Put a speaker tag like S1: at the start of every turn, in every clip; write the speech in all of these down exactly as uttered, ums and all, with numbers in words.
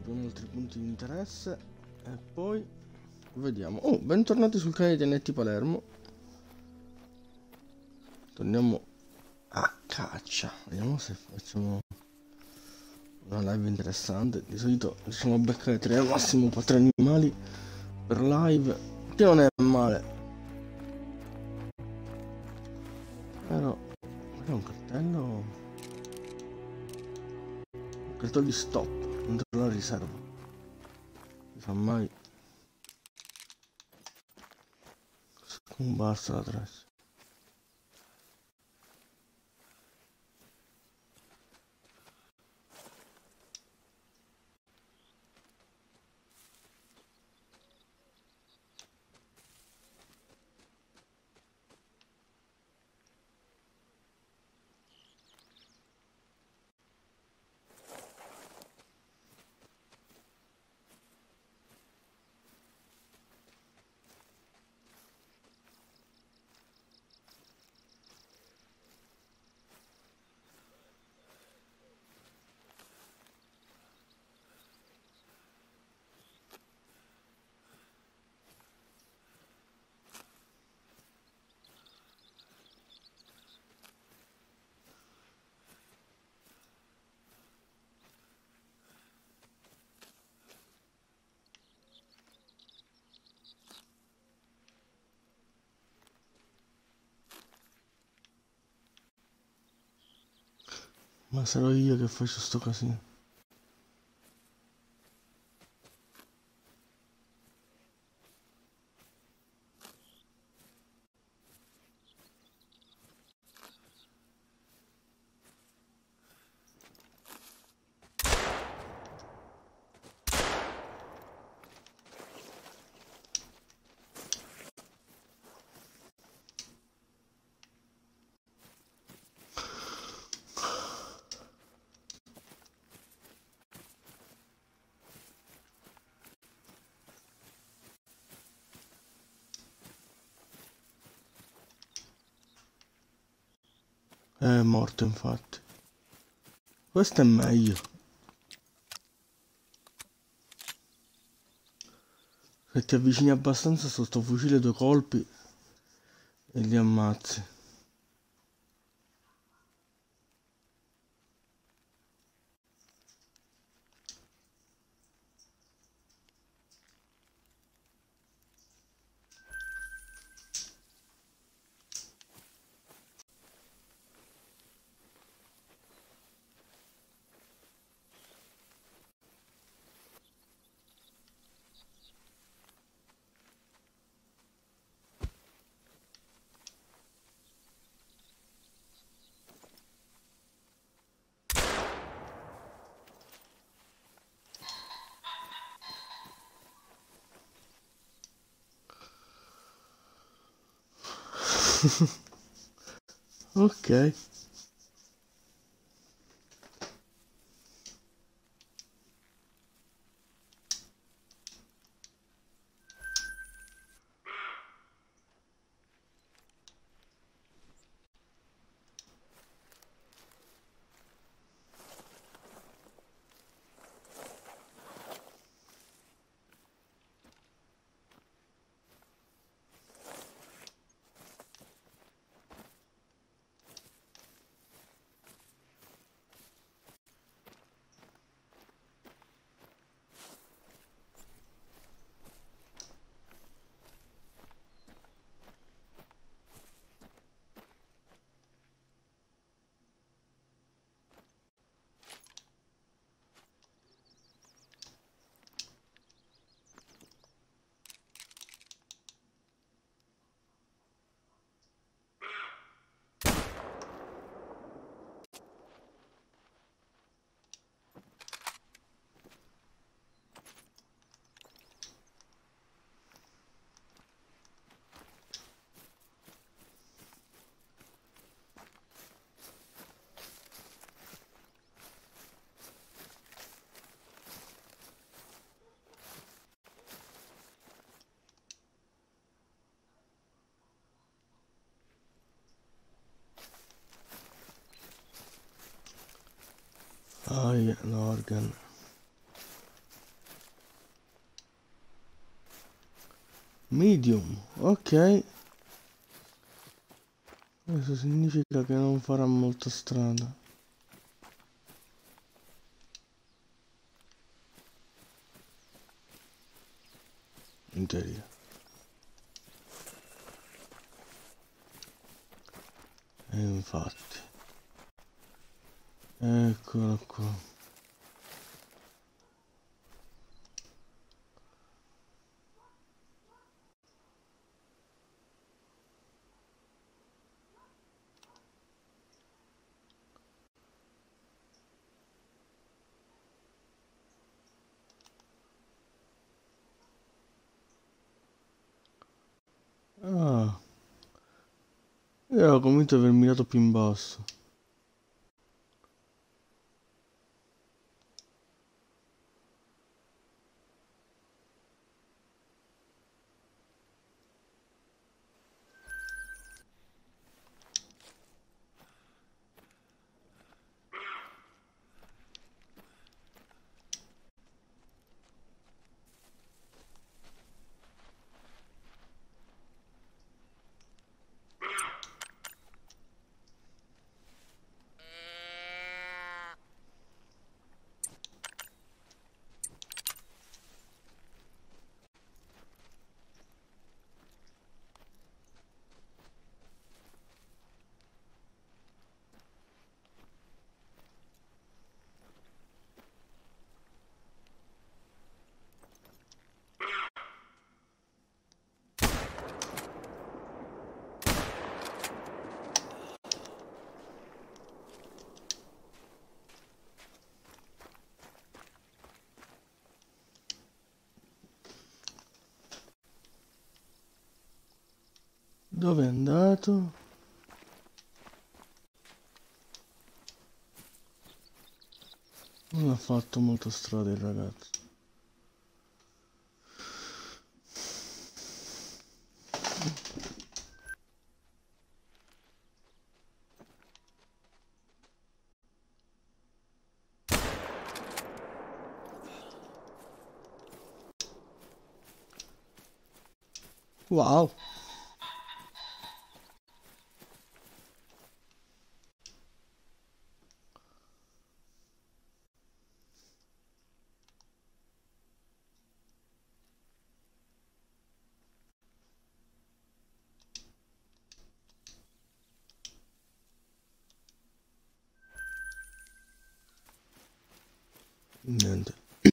S1: scopriamo altri punti di interesse e poi vediamo. Oh, bentornati sul canale di Netti Palermo. Torniamo a caccia. Vediamo se facciamo una live interessante. Di solito riusciamo a beccare tre al massimo quattro animali per live, che non è male. Però è un cartello. Un cartello di stop dentro la riserva. Mi fa mai. Scomparsa la trace. Ma sarò io che faccio sto casino. È morto infatti. Questo è meglio. Se ti avvicini abbastanza su sto fucile due colpi e li ammazzi. Ok. Ah, yeah, l'organ. Medium, ok. Questo significa che non farà molta strada. In teoria. E infatti. Eccolo qua. Ah, io ero convinto di aver mirato più in basso. Dove è andato? Non ha fatto molta strada il ragazzo. Wow. Niente.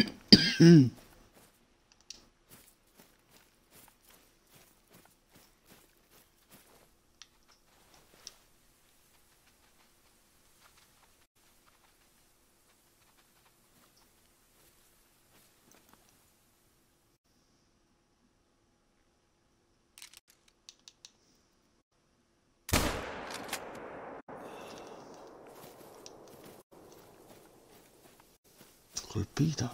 S1: Colpita.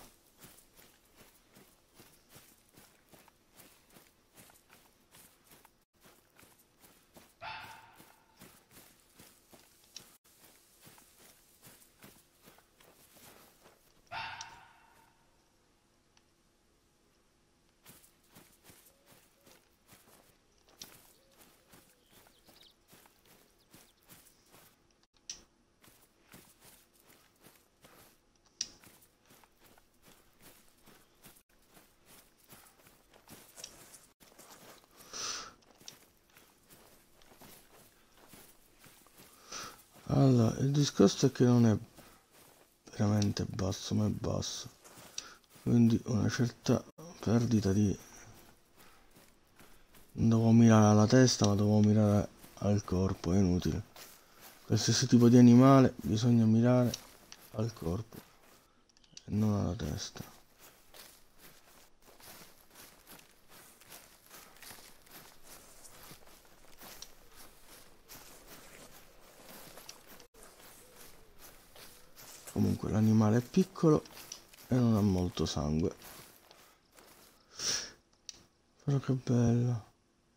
S1: Allora, il discorso è che non è veramente basso, ma è basso. Quindi una certa perdita di... Non devo mirare alla testa, ma devo mirare al corpo, è inutile. Qualsiasi tipo di animale bisogna mirare al corpo e non alla testa. Comunque l'animale è piccolo e non ha molto sangue. Però che bello.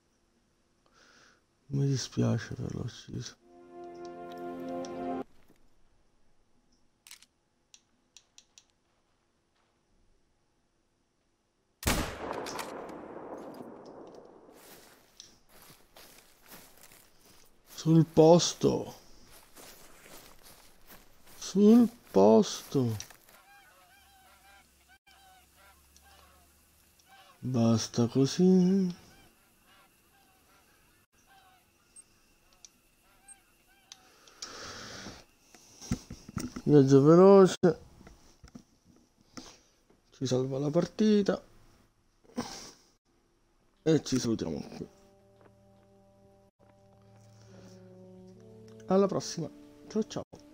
S1: Mi dispiace averlo ucciso. Sul posto. Sul posto. Basta così. Viaggio veloce. Ci salva la partita. E ci salutiamo qui. Alla prossima. Ciao ciao.